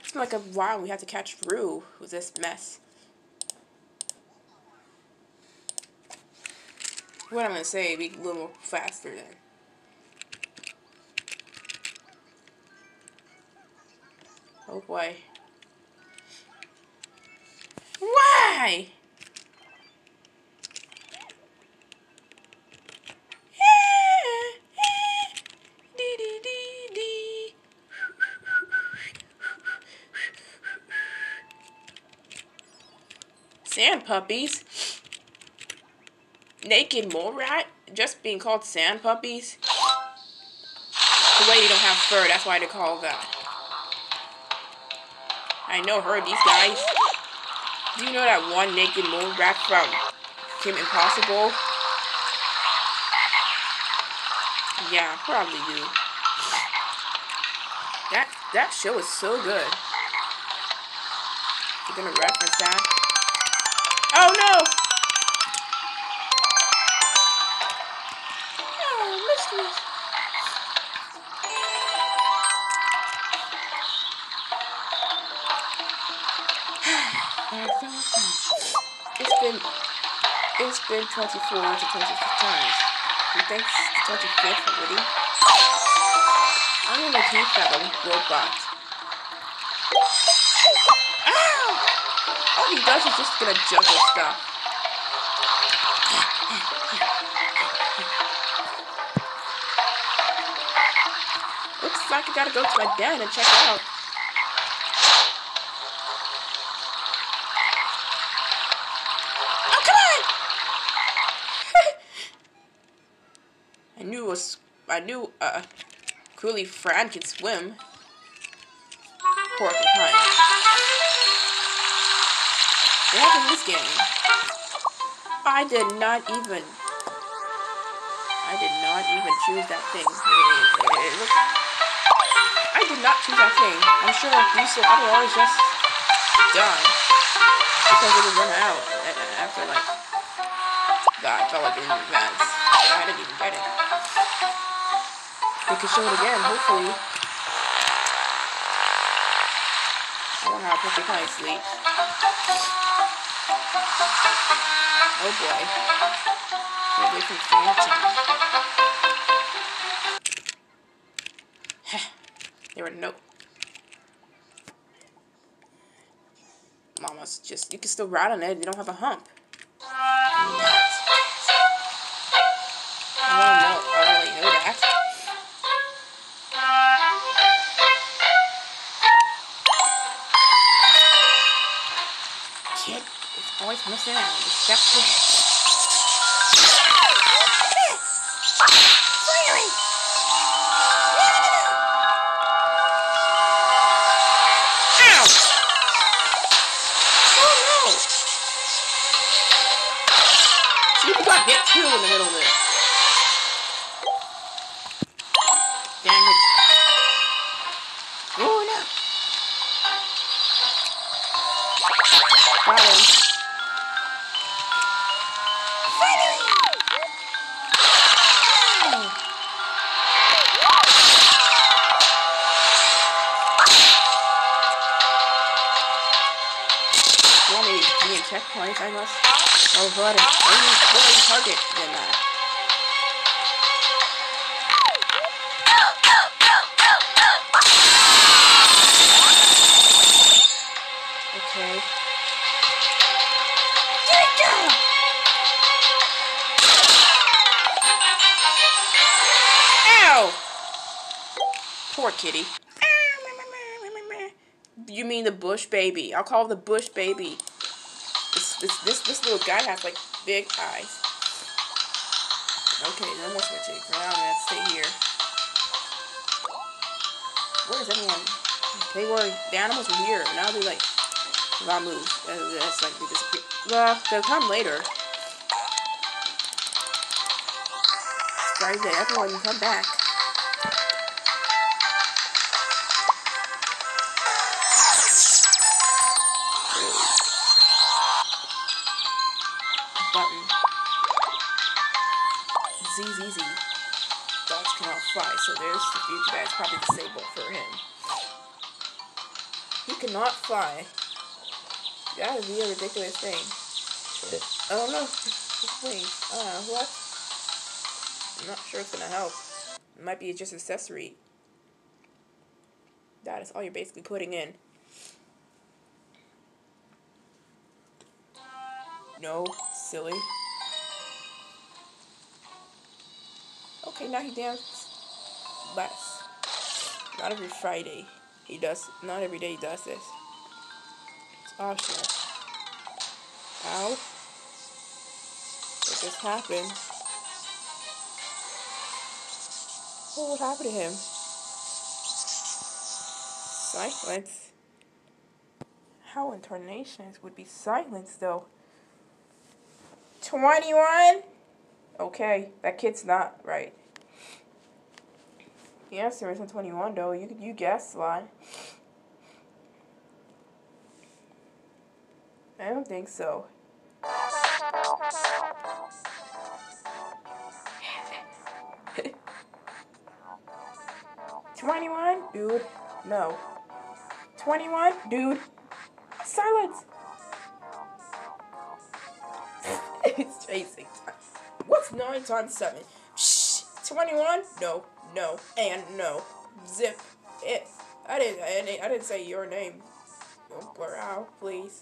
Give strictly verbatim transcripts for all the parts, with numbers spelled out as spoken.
It's been like a while we have to catch through with this mess. What I'm gonna say, be a little faster then. Oh boy. Why? Sand puppies? Naked mole rat? Just being called sand puppies? The way they don't have fur, that's why they call that. I know her, these guys. Do you know that one naked mole rat from Kim Impossible? Yeah, probably do. That that show is so good. You're gonna reference that? Oh no! Oh, mysteries. It's been it's been twenty-four to twenty-fifth times. You think it's the twenty-fifth already? I'm gonna keep that little robot. Ow! All he does is just gonna juggle stuff. Looks like I gotta go to my den and check it out. Oh, come on! I knew it was. I knew, uh, clearly Fran can swim. Porcupine. What happened in this game? I did not even. I did not even choose that thing. I did not choose that thing. I'm sure you said otherwise just done. Because it would run out after like God, I felt like in advance. I didn't even get it. We can show it again, hopefully. I don't know how Porcupine sleep. Oh boy. Get away from Phantom. There were no. Mama's just. You can still ride on it. You don't have a hump. I don't know. I don't really know that. Kid is always messing around. Distracted. Finally! Ow! Oh no! See, you got hit too in the middle of it. Damn it. Oh no! Got him. Finally! You want me to be in checkpoints, I must. Oh, what a really target than that. Okay. Here we go! Ow! Poor kitty. You mean the bush baby? I'll call it the bush baby. This this this this little guy has like big eyes. Okay, no more switching. Right, I'm gonna stay here. Where is everyone? They were the animals were here. Now they're like not move. That's like they disappear. Well, they'll come later. Sorry that everyone can come back. Button. Z Z Z. Dogs cannot fly, so there's the future that's probably disabled for him. He cannot fly. That would be a ridiculous thing. I don't know. His wings. Uh, what? I'm not sure it's gonna help. It might be just accessory. That is all you're basically putting in. No, silly. Okay, now he dances less. Not every Friday he does. Not every day he does this. It's optional. Ow! What just happened? What would happen to him? Silence. How intonations would be silenced though? twenty-one? Okay, that kid's not right. The answer isn't twenty-one though. You you guessed a lot. I don't think so. twenty-one? Dude, no. twenty-one? Dude, silence! It's chasing time. What's nine times seven? Shh! twenty-one? No, no, and no. Zip it. I didn't, I didn't, I didn't say your name. Don't blur out, please.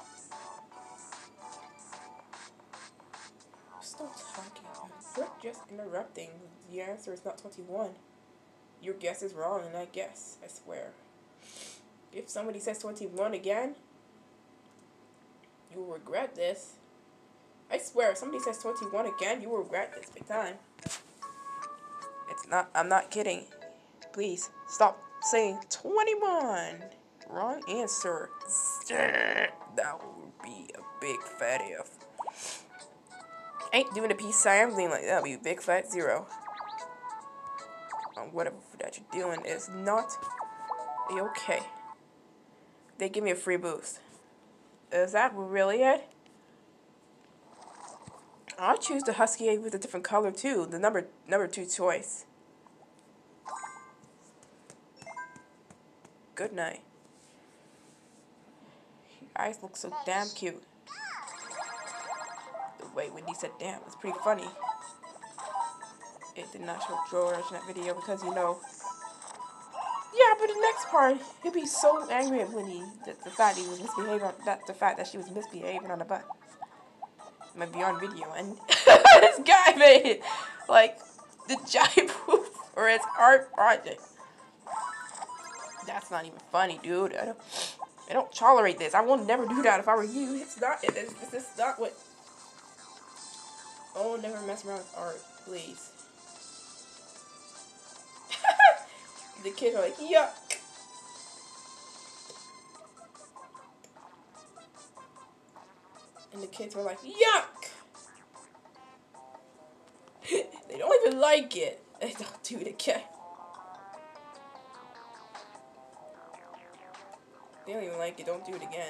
Stop talking. You're just interrupting. The answer is not twenty-one. Your guess is wrong, and I guess, I swear. If somebody says twenty-one again, you will regret this. I swear, if somebody says twenty-one again, you will regret this big time. It's not, I'm not kidding. Please, stop saying twenty-one. Wrong answer. That would be a big fat F. Ain't doing a peace sign thing like that. Would be a big fat zero. Um, whatever that you're doing is not okay. They give me a free boost. Is that really it? I'll choose the Husky with a different color too. The number number two choice. Good night. Your eyes look so damn cute. The way Wendy said damn, it's pretty funny. It did not show George in that video because, you know. Yeah, but the next part, he'd be so angry at Wendy that the fact he was misbehaving, that the fact that she was misbehaving on the bus. It might be on video, and this guy made it like the giant proof for his art project. That's not even funny, dude. I don't, I don't tolerate this. I will never do that if I were you. It's not. It's, it's, it's not what. Oh, never mess around with art, please. The kids are like, yuck. And the kids were like, yuck. They don't even like it. They don't do it again. They don't even like it. Don't do it again.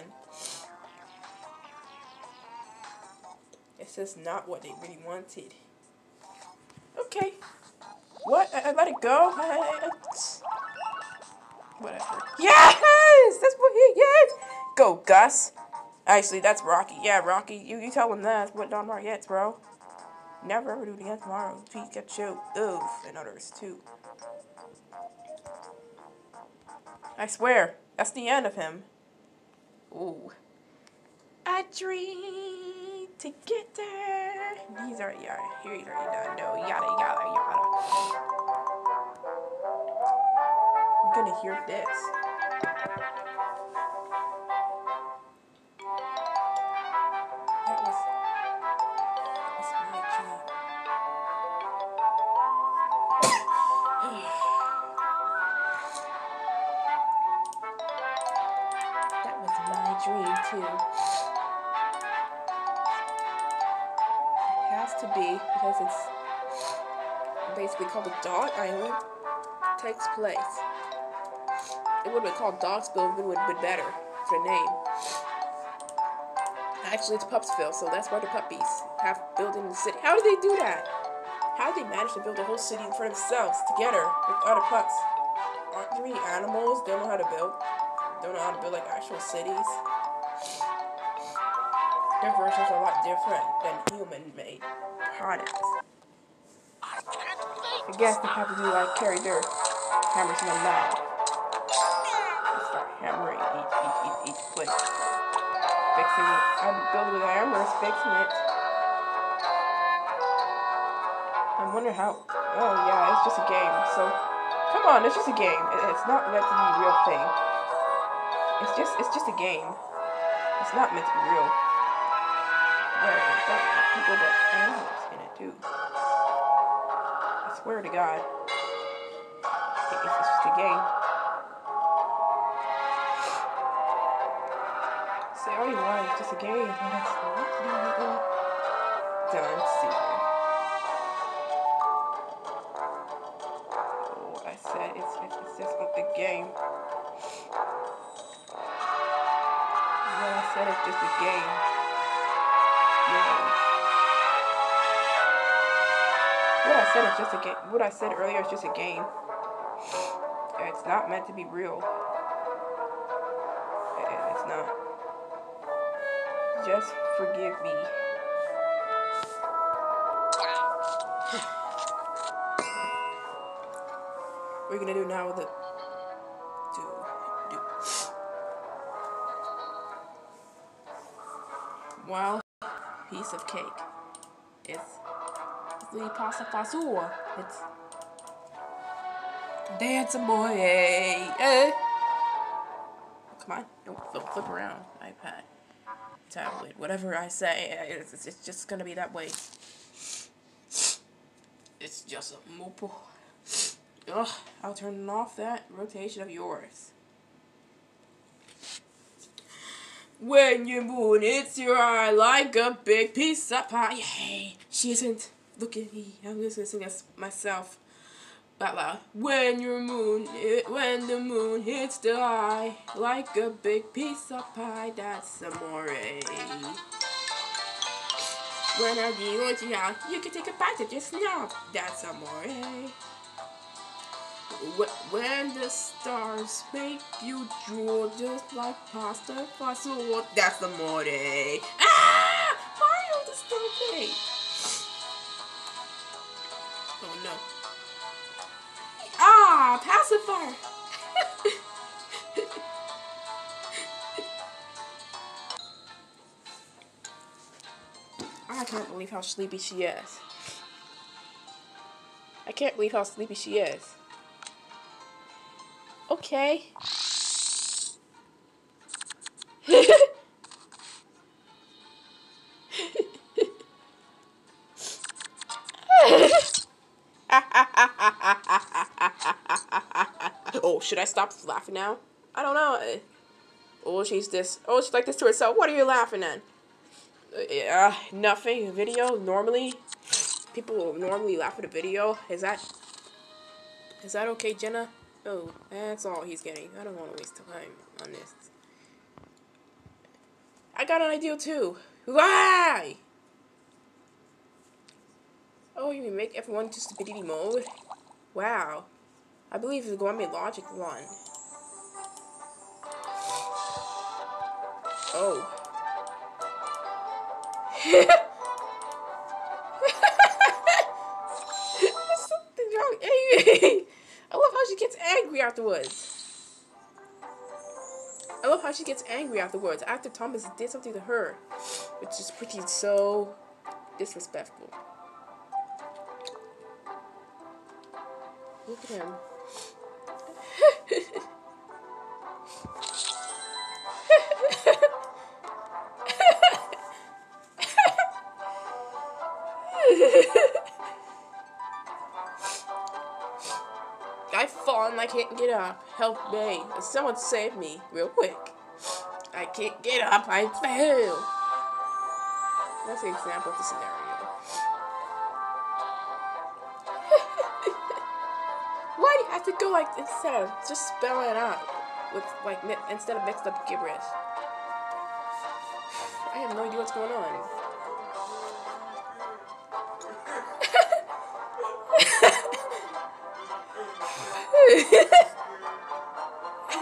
It's just not what they really wanted. Okay. What? I, I let it go? I, I, I, whatever. Yes! That's what he gets! Go, Gus. Actually, that's Rocky. Yeah, Rocky. You, you tell him that's what Don Mark gets, bro. Never ever do it again tomorrow. Pikachu. Oof. And others, too. I swear. That's the end of him. Ooh. I dream to get there. He's already, yeah, here he's already done. No, yada, yada, yada. I'm gonna hear this. That was, that was my dream. That was my dream, too. It has to be, because it's basically called the Dog Island. It takes place. It would have been called Dogsville, but it would have been better for the name. Actually, it's Pupsville, so that's why the puppies have built in the city. How did they do that? How did they manage to build a whole city for themselves, together, with other pups? Aren't three animals? Don't know how to build. don't know how to build like actual cities. Their versions are a lot different than human-made products. I guess they have to do like carry their hammers in their mouth. They start hammering each, each, each, each place. Fixing it. I'm building with hammers, fixing it. I wonder how. Oh yeah, it's just a game. So, come on, it's just a game. It's not meant to be a real thing. It's just, it's just a game. It's not meant to be real. There, it's not people but animals in it too. I swear to God, it's just a game. Say all you want, it's just a game, but it's not really done secret. Oh, I said it's, it's, it's just a game. Well, I said it's just a game. Yeah. What I said is just a game. What I said earlier is just a game. It's not meant to be real. It's not. Just forgive me. What are you gonna do now with it? Do do. Wow, piece of cake. It's the pasta fazool. It's dance boy. Hey. Come on, don't flip, flip around. iPad, tablet, whatever I say, it's, it's just gonna be that way. It's just a mopo. Ugh, I'll turn off that rotation of yours. When you moon hits your eye like a big piece of pie. Hey, she isn't. Look at me. I'm just gonna sing this myself out loud. When your moon, it, when the moon hits the eye like a big piece of pie, that's amore. When I give you out, you can take a bite of your snout. That's amore. When the stars make you drool just like pasta fazool, that's amore. Ah! Mario the stupid. Oh no. Ah, pacifier. I can't believe how sleepy she is. I can't believe how sleepy she is. Okay. Oh, should I stop laughing now? I don't know. Oh, she's this. Oh, she's like this to herself. What are you laughing at? Uh, nothing. Video normally. People normally laugh at a video. Is that? Is that okay, Jenna? Oh, that's all he's getting. I don't want to waste time on this. I got an idea too. Why? Oh, you make everyone to stupidity mode? Wow. I believe it's going to be logic one. Oh. There's something wrong. Amy. I love how she gets angry afterwards. I love how she gets angry afterwards after Thomas did something to her, which is pretty so disrespectful. Look at him. I've fallen, I can't get up. Help me. Someone save me real quick. I can't get up, I fail. That's the example of the scenario. Why do you have to go like instead of just spell it out with like instead of mixed up gibberish? I have no idea what's going on.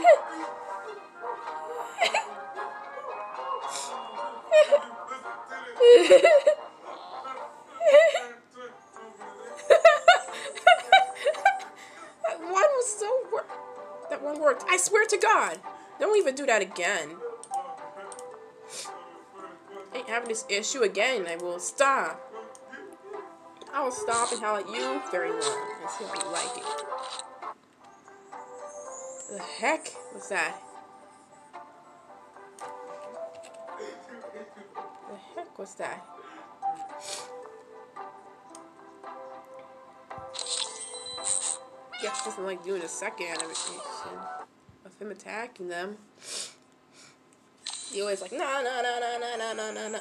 That one was so wor- That one worked. I swear to God. Don't even do that again. Ain't having this issue again. I will stop. I will stop and howl at you very long and see how you like it. The heck was that? The heck was that? Guess doesn't like doing the second animation of him attacking them. He always like, no, no, no, no, no, no, no, no, no.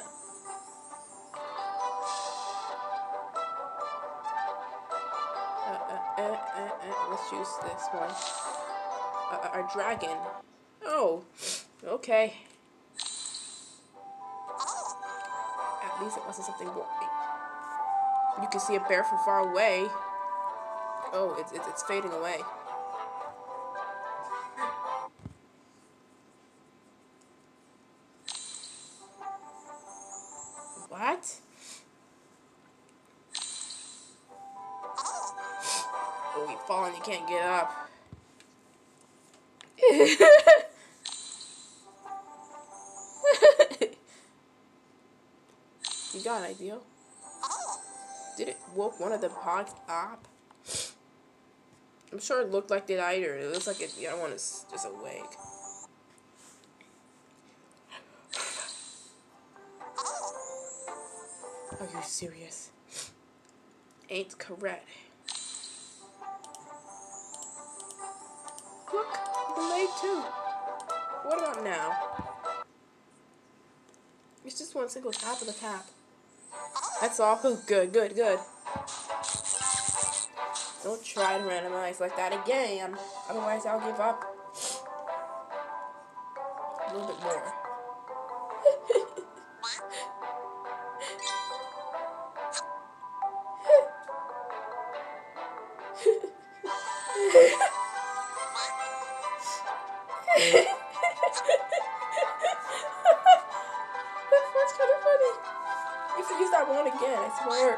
Uh, uh, uh, uh, uh, let's choose this one. Uh, our dragon. Oh, okay. At least it wasn't something boring. You can see a bear from far away. Oh, it's it's, it's fading away. What? Oh, you fall and you can't get up. You got an idea? Did it woke one of the pods up? I'm sure it looked like it either. It looks like it, the other one is just awake. Are you serious? Ain't correct. Look, delayed too. What about now? It's just one single tap of the tap. That's all. Good, good, good. Don't try to randomize like that again. Otherwise, I'll give up. A little bit more. That's kind of funny. You should use that one again, I swear.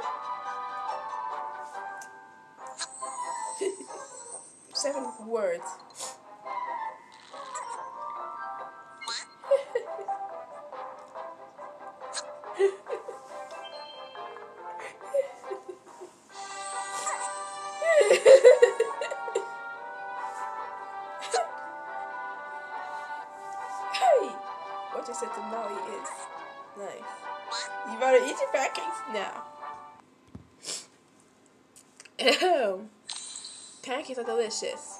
Seven words. Hey, what you said to Molly is nice. You better eat your pancakes now. Ew. Pancakes are delicious.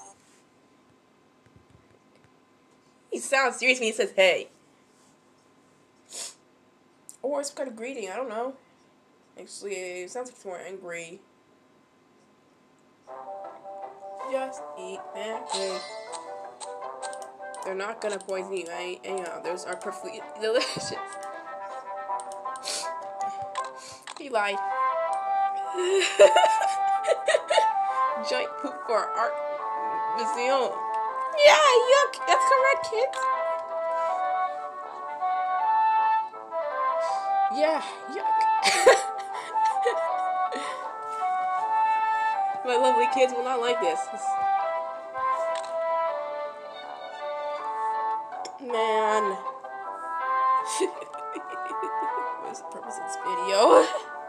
He sounds serious when he says hey. Or it's kind of greeting, I don't know. Actually, it sounds like it's more angry. Just eat pancakes. They're not gonna poison you, right? Anyhow, those are perfectly delicious. He lied. Giant poop for our art museum. Yeah, yuck. That's correct, kids. Yeah, yuck. My lovely kids will not like this. Man. What's the purpose of this video?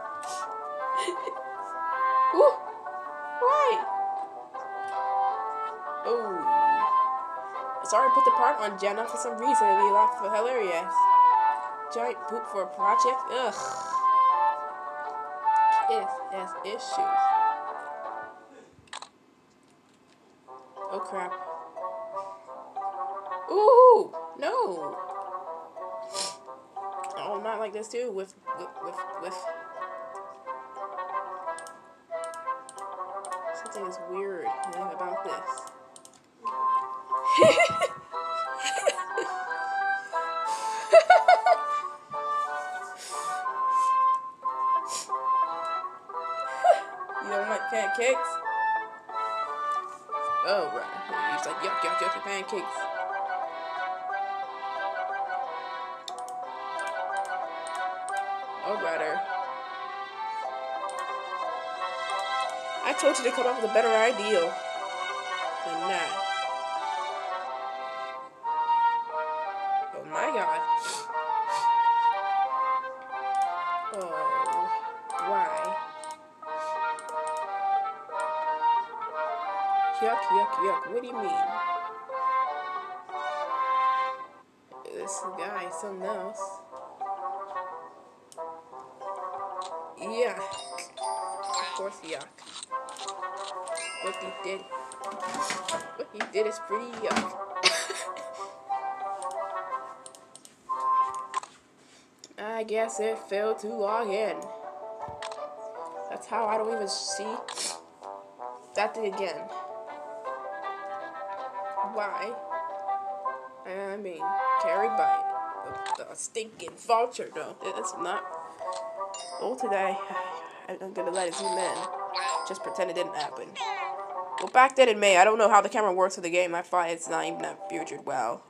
Ooh. Why? Oh. Sorry, put the part on Jenna for some reason. We laughed for hilarious. Giant poop for a project? Ugh. It has issues. Oh crap. Ooh! No! Oh, I'm not like this too. With, with, with, with. Something is weird about this. You don't like pancakes? Oh, right. He's like Yuck, yuck, yucky pancakes. Or rather, I told you to come up with a better idea than that. Oh my god. Oh, why? Yuck, yuck, yuck. What do you mean? This guy is something else. Yuck. Of course, yuck. What he did. What he did is pretty yuck. I guess it failed to log in. That's how I don't even see. That did again. Why? I mean, carried by the, the stinking vulture, though. It's not. Oh, today, I'm gonna let it zoom in. Just pretend it didn't happen. Well, back then in May, I don't know how the camera works in the game. I find it's not even that featured well.